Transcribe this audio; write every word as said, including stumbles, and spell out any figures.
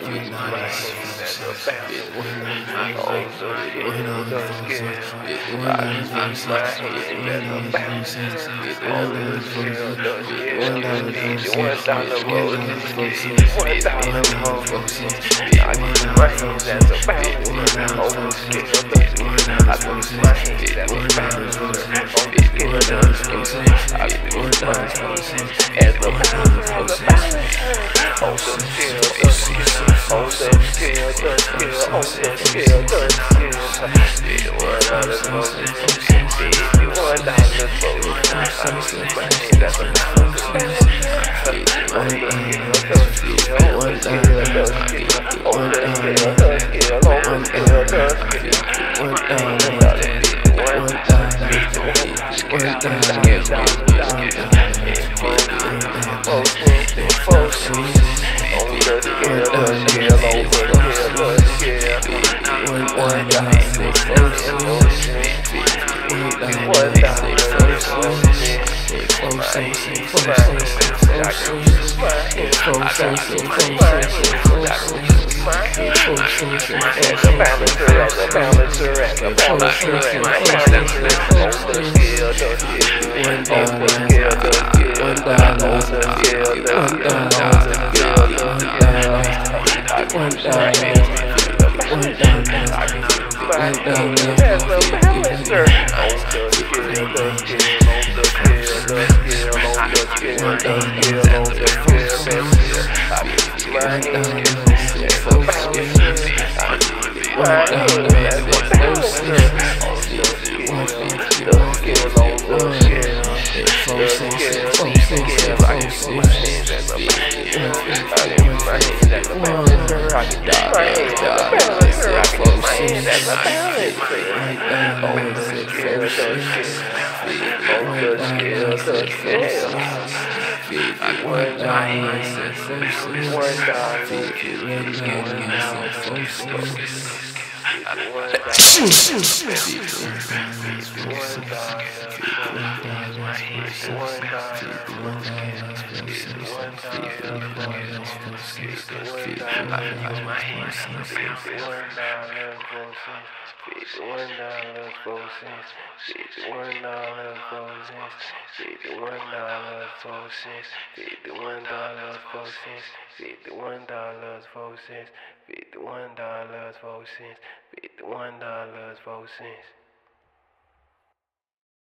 keep my hands at the balance. Oh, the skill, the skill. I keep my hands at the balance. Oh, the skill, the skill. Fifty-one dollar roses. Fifty-one dollar roses. I keep my hands at the balance. Oh, the skill, the skill. I keep my hands at the balance. Oh, the skill, the skill. I keep my hands at the balance. Oh, the skill, the skill. Oh, the skill, the skill. Oh, the skill, the skill. Fifty-one dollar roses. Fifty-one dollar roses. I keep my hands at the balance. Oh, the skill, the skill. Oh, the skill, the skill. Oh, the skill, the skill. Oh, the skill, the skill. One dollar, one dollar, one Fifty-one dollars, four cents.